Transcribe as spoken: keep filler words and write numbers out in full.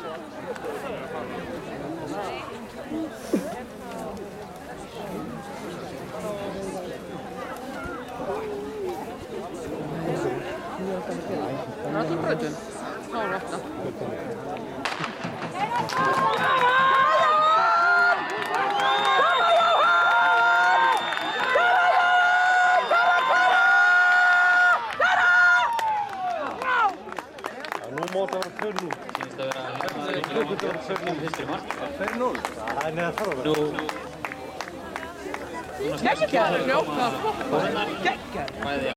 Bra till bröten. Har du åtta. Nú móta vera tvö núll. Sýnist að vera fyrstu mark. tvö núll? Það er neða þarf að vera. Nú... Gekkjar! Gekkjar!